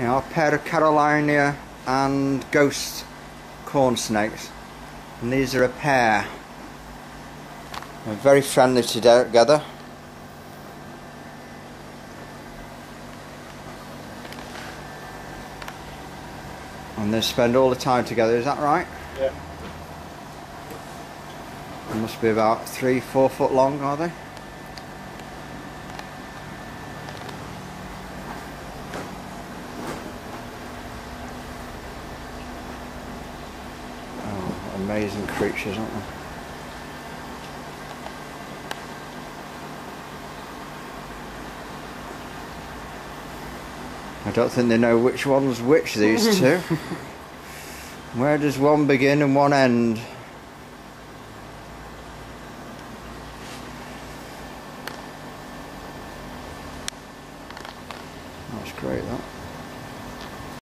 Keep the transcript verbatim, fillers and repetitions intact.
You know, a pair of Carolina and Ghost corn snakes, and these are a pair. They're very friendly together. And they spend all the time together, is that right? Yeah. They must be about three, four foot long, are they? Oh, amazing creatures, aren't they? I don't think they know which one's which, these two. Where does one begin and one end? That's great, that.